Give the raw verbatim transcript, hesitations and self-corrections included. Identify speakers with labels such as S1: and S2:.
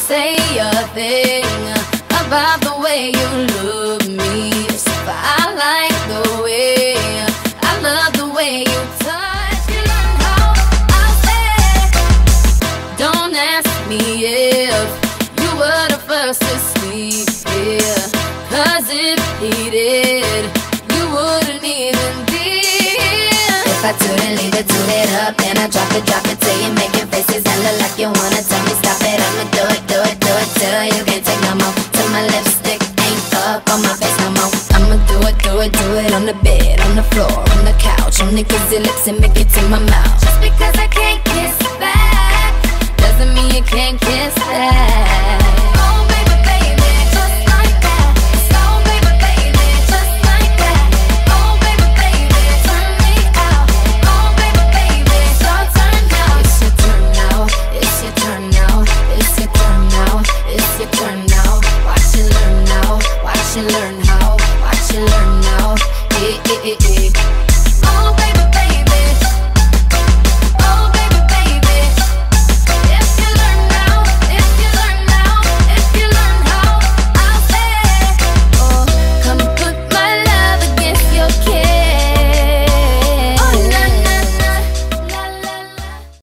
S1: say a thing about the way you look me. So I like the way, I love the way you touch. You learn how I say. Don't ask me if you were the first to sleep here, cause if he did, you wouldn't even be here. If I toot it, leave it, toot it up, then I drop it, drop it till you making faces and look like you wanna tell me stop it. I'ma do it, do it, do it till you can't take no more, till my lipstick ain't up on my face no more. I'ma do it, do it, do it on the bed, on the floor, on the couch, on niggas' lips and make it to my mouth. Just because I can't kiss back doesn't mean you can't kiss back. Oh baby, baby, just like that. So baby, baby, just like that. Oh baby, baby, turn me out. Oh baby, baby, it's your turn now. It's your turn now. It's your turn now. It's your turn now. It's your turn now. Watch you learn now. Watch you learn how. Watch you learn now. Eh, eh, eh, eh.